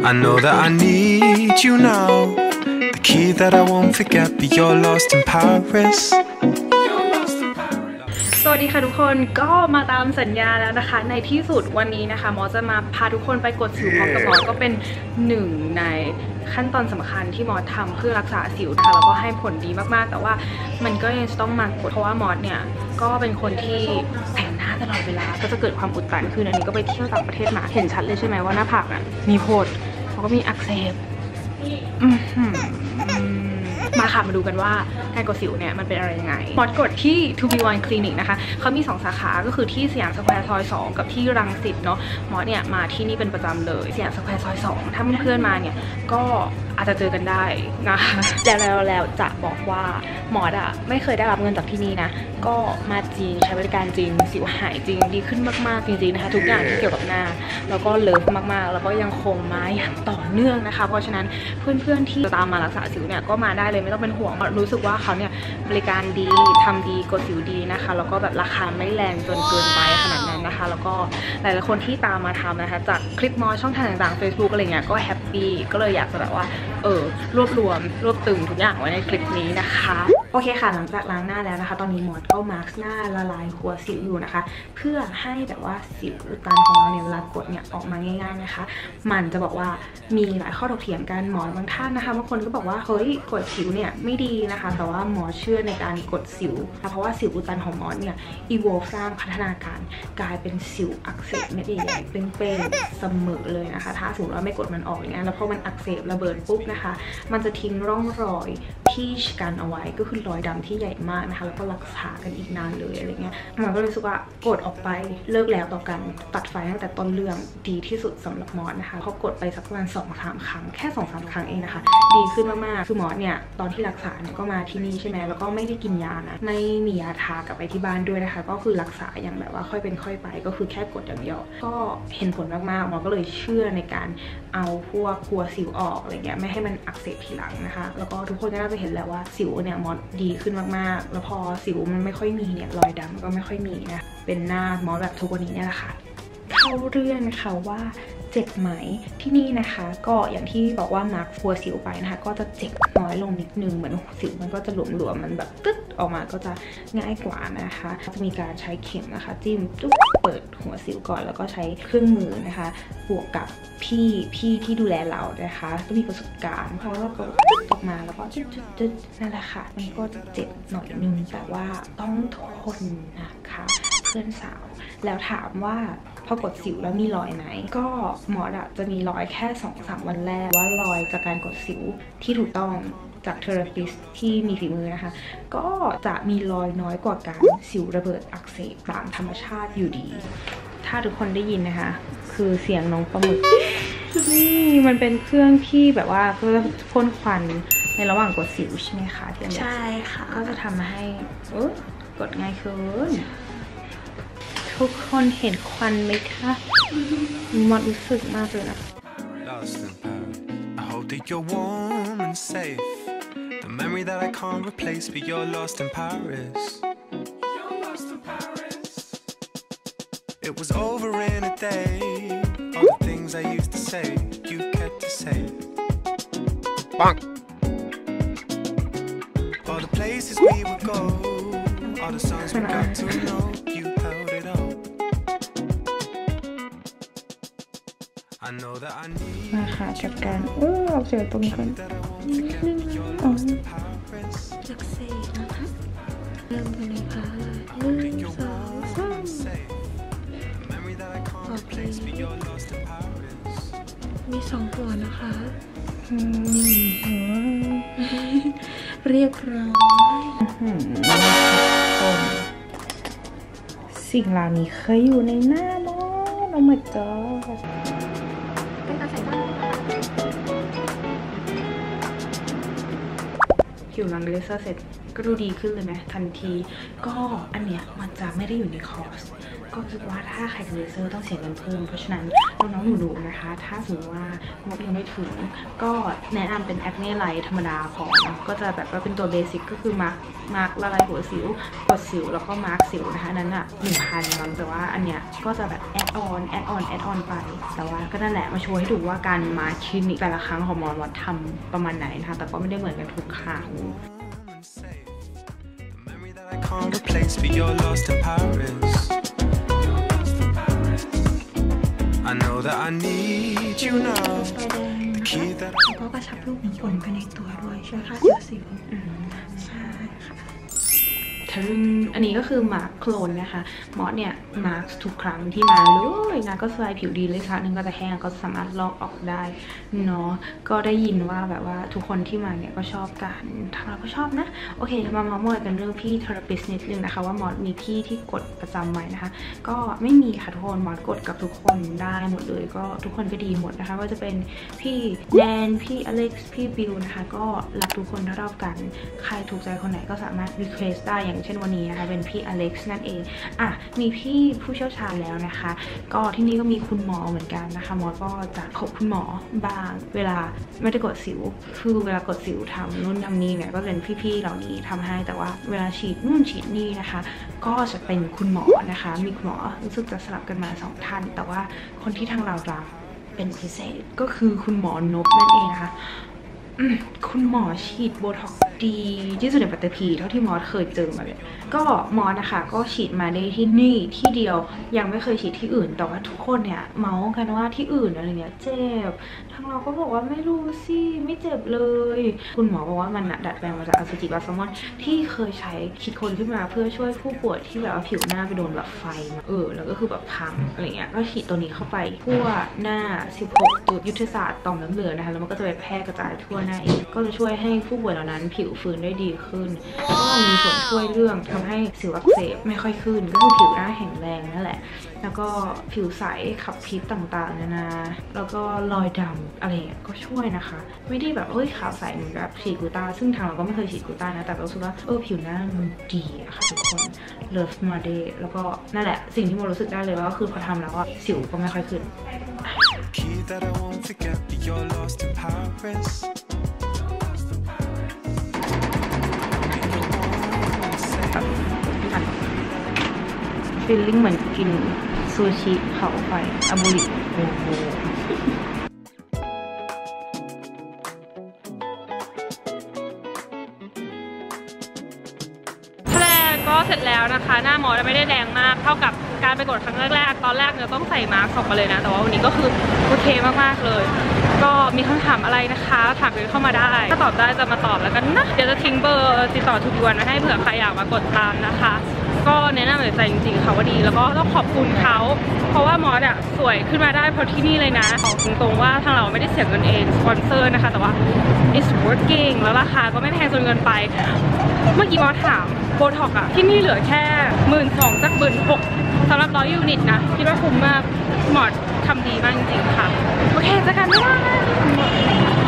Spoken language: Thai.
I know that I need you now. The key that I won't forget, but you're lost in Paris. สวัสดีค่ะทุกคนก็มาตามสัญญาแล้วนะคะในที่สุดวันนี้นะคะหมอจะมาพาทุกคนไปกดสิวพร้อมกับหมอก็เป็นหนึ่งในขั้นตอนสำคัญที่หมอทำเพื่อรักษาสิวนะคะแล้วก็ให้ผลดีมากๆแต่ว่ามันก็ยังจะต้องมากดเพราะว่าหมอเนี่ยก็เป็นคนที่แต่งหน้าตลอดเวลาก็จะเกิดความอุดตันขึ้นอันนี้ก็ไปเที่ยวต่างประเทศมาเห็นชัดเลยใช่ไหมว่าหน้าผากอ่ะมีผดแล้วก็มีอักเสบมาค่ะมาดูกันว่าการกดสิวเนี่ยมันเป็นอะไรยังไงหมอกดที่ 2B1 Clinic นะคะเขามี2สาขาก็คือที่สยามสแควร์ซอย2กับที่รังสิตเนาะหมอเนี่ยมาที่นี่เป็นประจำเลยสยามสแควร์ซอย2ถ้าเพื่อนๆมาเนี่ยก็อาจจะเจอกันได้นะคะแล้วจะบอกว่าหมออะไม่เคยได้รับเงินจากที่นี่นะก็มาจริงใช้บริการจริงสิวหายจริงดีขึ้นมากๆจริงๆนะคะทุกอย่างที่เกี่ยวกับหน้าแล้วก็เลิฟมากๆแล้วก็ยังคงมาอย่างต่อเนื่องนะคะเพราะฉะนั้นเพื่อนๆที่ตามมารักษาสิวเนี่ยก็มาได้เลยไม่ต้องเป็นห่วงรู้สึกว่าเขาเนี่ยบริการดีทำดีกดสิวดีนะคะแล้วก็แบบราคาไม่แรงจนเกินไปขนาดนั้นนะคะแล้วก็หลายๆคนที่ตามมาทำนะคะจากคลิปมอช่องทางต่างๆ Facebook อะไรเงี้ยก็แฮปปี้ก็เลยอยากจะแบบว่ารวบตึงทุกอย่างไว้ในคลิปนี้นะคะโอเคค่ะหลังจากล้างหน้าแล้วนะคะตอนนี้หมอก็มาร์กหน้าละลายหัวสิวอยู่นะคะเพื่อให้แบบว่าสิวอุดตันของเราเนี่ยเวลากดเนี่ยออกมาง่ายๆนะคะมันจะบอกว่ามีหลายข้อถกเถียงกันหมอบางท่านนะคะบางคนก็บอกว่าเฮ้ยกดสิวเนี่ยไม่ดีนะคะแต่ว่าหมอเชื่อในการกดสิวเพราะว่าสิวอุดตันของหมอเนี่ยอีโวสร้างพัฒนาการกลายเป็นสิวอักเสบเม็ดใหญ่ๆเป้งๆเสมอเลยนะคะถ้าสมมติว่าไม่กดมันออกอย่างเงี้ยแล้วพอมันอักเสบระเบิดปุ๊บนะคะมันจะทิ้งร่องรอยที่กันเอาไว้ก็คือรอยดำที่ใหญ่มากนะคะแล้วก็รักษากันอีกนานเลยอะไรเงี้ยหมอก็เลยรู้สึกว่ากดออกไปเลิกแล้วต่อกันตัดไฟตั้งแต่ต้นเรื่องดีที่สุดสำหรับหมอนะคะเขากดไปสักประมาณ 2-3 ครั้งแค่ 2-3 ครั้งเองนะคะดีขึ้นมากๆคือหมอเนี่ยตอนที่รักษาเนี่ยก็มาที่นี่ใช่ไหมแล้วก็ไม่ได้กินยานะไม่มียาทากลับไปที่บ้านด้วยนะคะก็คือรักษาอย่างแบบว่าค่อยเป็นค่อยไปก็คือแค่กดอย่างเดียวก็เห็นผลมากๆหมอก็เลยเชื่อในการเอาพวกกลัวสิวออกอะไรเงี้ยไม่ให้มันอักเสบทีหลังนะคะแล้วก็ทุกคนก็น่าจะเห็นแล้วว่าสิวเนี่ยหมอดีขึ้นมากๆแล้วพอสิวมันไม่ค่อยมีเนี่ยรอยดำก็ไม่ค่อยมีนะเป็นหน้าหมอแบบทุกวันนี้เนี่ยแหละค่ะเข้าเรื่องนะคะว่าเจ็บไหมที่นี่นะคะก็อย่างที่บอกว่ามาร์คฟัวสิวไปนะคะก็จะเจ็บน้อยลงนิดนึงเหมือนสิวมันก็จะหลวมๆมันแบบตึ๊ดออกมาก็จะง่ายกว่านะคะจะมีการใช้เข็มนะคะจิ้มจุ๊บเปิดหัวสิวก่อนแล้วก็ใช้เครื่องมือนะคะบวกกับพี่ที่ดูแลเรานะคะก็มีประสบการณ์เพราะว่าก็ออกมาแล้วก็จุดนั่นแหละค่ะมันก็จะเจ็บหน่อยนึงแต่ว่าต้องทนนะคะเพื่อนสาวแล้วถามว่าพอกดสิวแล้วมีรอยไหมก็หมอจะมีรอยแค่ 2-3 วันแรกว่ารอยจากการกดสิวที่ถูกต้องจากเทอราปิสที่มีฝีมือนะคะก็จะมีรอยน้อยกว่าการสิวระเบิดอักเสบตามธรรมชาติอยู่ดีถ้าทุกคนได้ยินนะคะคือเสียงน้องปลาหมึกนี่มันเป็นเครื่องที่แบบว่าเพื่อพ่นควันในระหว่างกดสิวใช่ไหมคะที่ใช่ค่ะก็จะทำให้กดง่ายขึ้นทุกคนเห็นควันไหมคะมอดรู้สึกมากเลยนะ I hope that you're warm and safe. The memory that I can't replace, but you're lost in Paris. It was over in a day. All the things I used to say, you kept to say. Bonk. All the places we would go, all the songs we got to know, you held it all. I know that I need มาค่ะจัดการเอาเจอตรงนี้ก่อนอักเสบนะคะเริ่มไปเลยค่ะ1 2 3โอเคมี2หัวนะคะ1หัวเรียบร้อยสิ่งเหล่านี้เคยอยู่ในหน้าหมอเรามาเจอผิวหนังเลเซอร์เสร็จก็ดูดีขึ้นเลยไหมทันทีก็อันเนี้ยมันจะไม่ได้อยู่ในคอร์สก็คิดว่าถ้าใครจะเลเซอร์ต้องเสียเงินเพิ่มเพราะฉะนั้นน้องๆหนูๆนะคะถ้าสมมติว่างบยังไม่ถึงก็แนะนำเป็นแอคเน่ไลท์ธรรมดาของก็จะแบบว่าเป็นตัวเบสิกก็คือมาร์กละลายหัวสิวกดสิวแล้วก็มาร์กสิวนะคะนั้นอ่ะ 1,000 มั้งแต่ว่าอันเนี้ยก็จะแบบแอดออนไปแต่ว่าก็นั่นแหละมาโชว์ให้ดูว่าการมาคลินิกแต่ละครั้งของหมอวัดทำประมาณไหนนะคะแต่ก็ไม่ได้เหมือนกันทุกครั้ง Can't replace, but you're lost in Paris. I know that I need you now. The key that แล้วก็กระชับรูปขนไปในตัวด้วยช่วยฆ่าเชื้อสิวใช่ค่ะอันนี้ก็คือมาร์คโคลนนะคะมอสเนี่ยมาร์คทุกครั้งที่มาเลยนะก็สบายผิวดีเลยค่ะนึงก็จะแห้งก็สามารถลอกออกได้เนาะก็ได้ยินว่าแบบว่าทุกคนที่มาเนี่ยก็ชอบกันทางเราก็ชอบนะโอเคมาเมาท์กันเรื่องพี่เทอราปิสนิดนึงนะคะว่ามอสมีพี่ที่กดประจำไหมนะคะก็ไม่มีค่ะทุกคนมอสกดกับทุกคนได้หมดเลยก็ทุกคนก็ดีหมดนะคะว่าจะเป็นพี่แดนพี่อเล็กซ์พี่บิลนะคะก็รักทุกคนเท่าๆกันใครถูกใจคนไหนก็สามารถรีเควสได้อย่างเช่นวันนี้นะคะเป็นพี่อเล็กซ์นั่นเองมีพี่ผู้เชี่ยวชาญแล้วนะคะก็ที่นี่ก็มีคุณหมอเหมือนกันนะคะมอสก็จะขอบคุณหมอบ้างเวลาไม่ได้กดสิวคือเวลากดสิวทำนู่นทำนี่เนี่ยก็เป็นพี่ๆเหล่านี้ทำให้แต่ว่าเวลาฉีดนู่นฉีดนี่นะคะก็จะเป็นคุณหมอนะคะมีคุณหมอรู้สึกจะสลับกันมา2 ท่านแต่ว่าคนที่ทางเรารักเป็นพิเศษก็คือคุณหมอนพนั่นเองนะคะคุณหมอฉีดโบท็อกซ์ดีที่สุดในปัตตภีเท่าที่มอสเคยเจอมาเลยก็มอสนะคะก็ฉีดมาได้ที่นี่ที่เดียวยังไม่เคยฉีดที่อื่นแต่ว่าทุกคนเนี่ยเมาส์กันว่าที่อื่นอะไรเงี้ยเจ็บทางเราก็บอกว่าไม่รู้สิไม่เจ็บเลยคุณหมอบอกว่ามันดัดแปลงมาจากอสุจิบาซามอนที่เคยใช้คิดค้นขึ้นมาเพื่อช่วยผู้ป่วยที่แบบว่าผิวหน้าไปโดนแบบไฟมาแล้วก็คือแบบพังอะไรเงี้ยก็ฉีดตัวนี้เข้าไปทั่วหน้า16 จุดยุทธศาสตร์ต่อมน้ำเหลืองนะคะแล้วมันก็จะไปแพร่กระจายทั่วหน้าเองก็จะช่วยให้ผู้ป่วยเหล่านั้นผิวฟื้นได้ดีขึ้นก็มีส่วนช่วยเรื่องทำให้สิวอักเสบไม่ค่อยขึ้นก็คือผิวหน้าแข็งแรงนั่นแหละแล้วก็ผิวใสขับพิษต่างๆนานาแล้วก็รอยดำอะไรเงี้ยก็ช่วยนะคะไม่ได้แบบขาวใสเหมือนแบบฉีดกูต้าซึ่งทางเราก็ไม่เคยฉีดกูต้านะแต่รู้สึกว่าผิวหน้ามันดีอะค่ะทุกคนเลิฟมาเดย์แล้วก็นั่นแหละสิ่งที่โมรู้สึกได้เลยว่าคือพอทำแล้วว่าสิวก็ไม่ค่อยขึ้นฟีลลิ่งเหมือนกินซูชิเผาไฟอาบุริโอ้โหก็เสร็จแล้วนะคะหน้ามอสไม่ได้แดงมากเท่ากับการไปกดครั้งแรกๆตอนแรกเนี่ยต้องใส่มาร์คออกมาเลยนะแต่ว่าวันนี้ก็คือโอเคมากๆเลยก็มีคำถามอะไรนะคะถามกันเข้ามาได้ถ้าตอบได้จะมาตอบแล้วกันนะเดี๋ยวจะทิ้งเบอร์ติดต่อทุกวันไว้ให้เผื่อใครอยากมากดตามนะคะก็แนะนำเลยใจจริงๆค่ะว่าดีแล้วก็ต้องขอบคุณเขาเพราะว่ามอสสวยขึ้นมาได้เพราะที่นี่เลยนะบอกตรงๆว่าทางเราไม่ได้เสียเงินเองสปอนเซอร์นะคะแต่ว่า it's working แล้วราคาก็ไม่แพงจนเกินไปเมื่อกี้มอสถามโบท็อกที่นี่เหลือแค่12,000 จาก 16,000 สำหรับ100 ยูนิตนะคิดว่าคุ้มมากหมอทำดีมากจริงๆค่ะโอเคเจอกันบ๊ายบาย